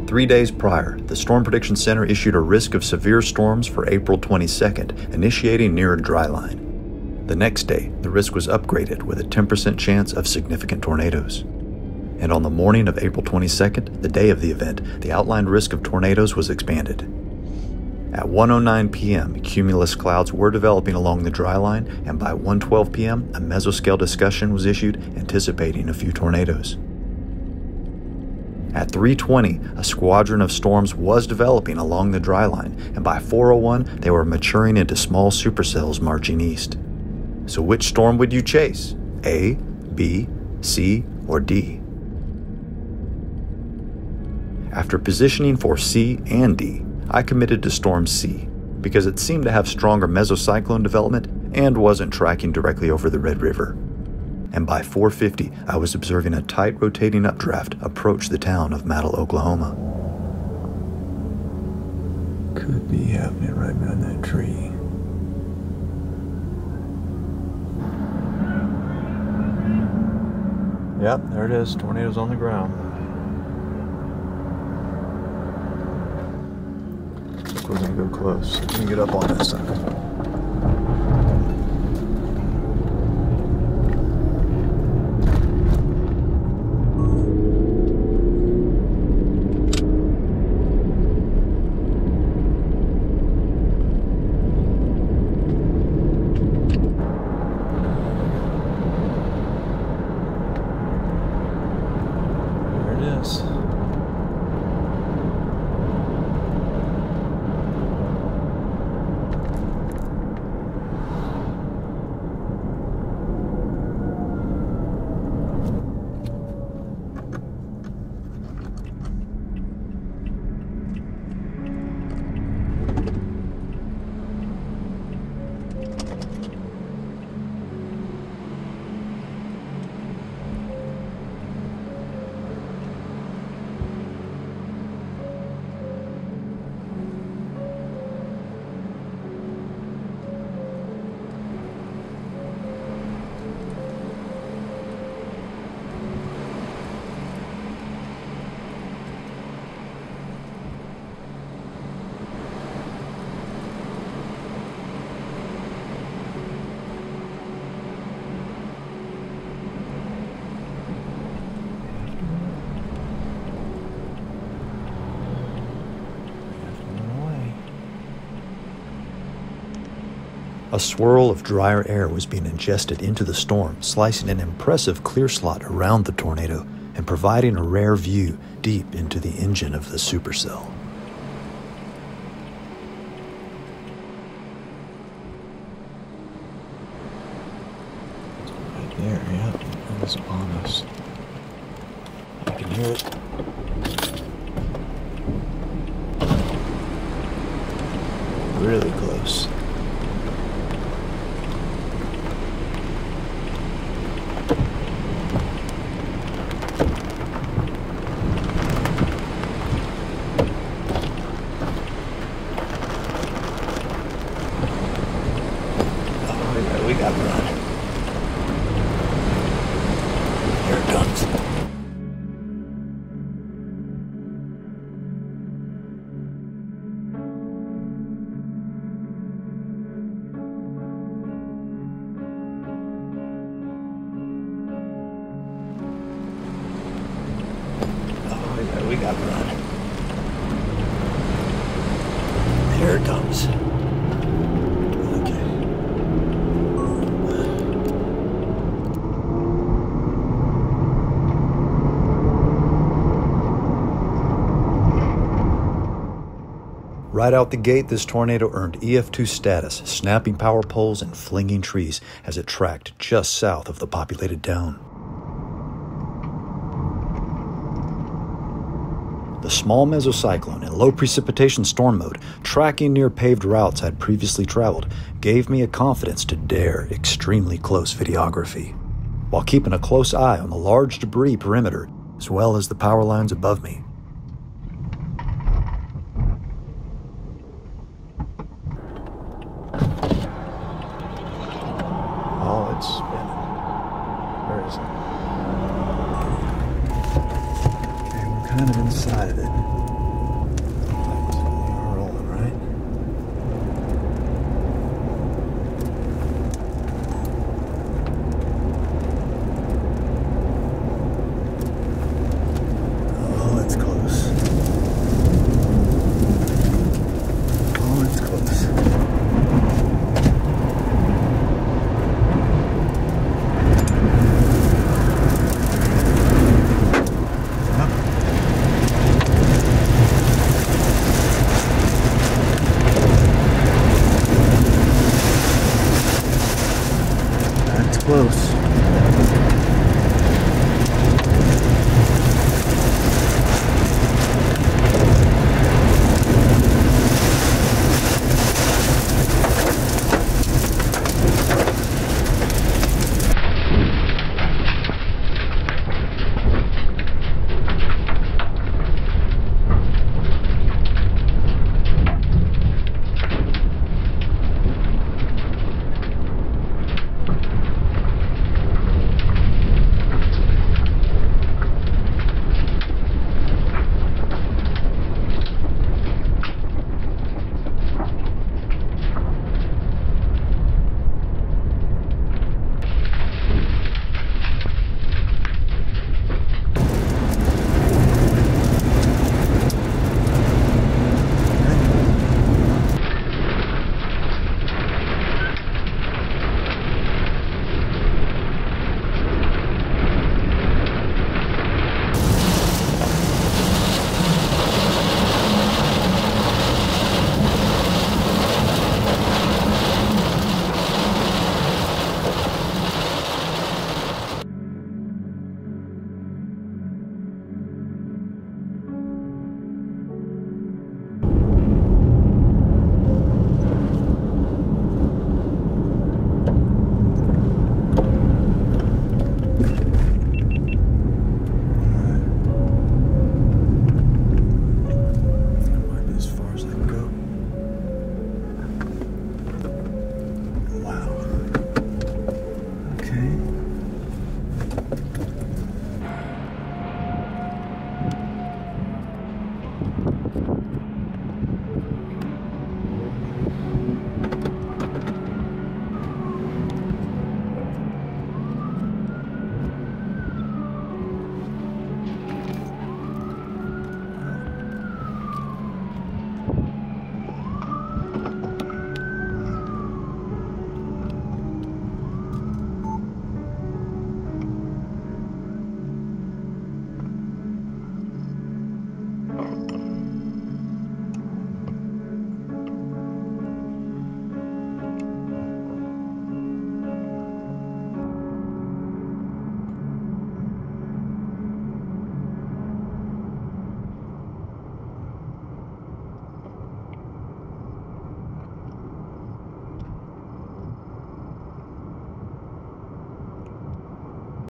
3 days prior, the Storm Prediction Center issued a risk of severe storms for April 22nd, initiating near a dryline. The next day, the risk was upgraded with a 10% chance of significant tornadoes. And on the morning of April 22nd, the day of the event, the outlined risk of tornadoes was expanded. At 1:09 p.m., cumulus clouds were developing along the dryline, and by 1:12 p.m., a mesoscale discussion was issued anticipating a few tornadoes. At 3:20, a squadron of storms was developing along the dryline, and by 4:01, they were maturing into small supercells marching east. So which storm would you chase? A, B, C, or D? After positioning for C and D, I committed to storm C because it seemed to have stronger mesocyclone development and wasn't tracking directly over the Red River. And by 4:50, I was observing a tight rotating updraft approach the town of Madill, Oklahoma. Could be happening right behind that tree. Yep, there it is. Tornadoes on the ground. We're gonna go close. Let me get up on this side. There it is. A swirl of drier air was being ingested into the storm, slicing an impressive clear slot around the tornado and providing a rare view deep into the engine of the supercell. Right there, yeah. It was upon us. I can hear it. Really close. We got to run. Here it comes. Oh, yeah, we got to run. Here it comes. Right out the gate, this tornado earned EF2 status, snapping power poles and flinging trees as it tracked just south of the populated town. The small mesocyclone in low precipitation storm mode, tracking near paved routes I'd previously traveled, gave me a confidence to dare extremely close videography, while keeping a close eye on the large debris perimeter as well as the power lines above me. Oh, it's spinning. Where is it? Okay, we're kind of inside of it.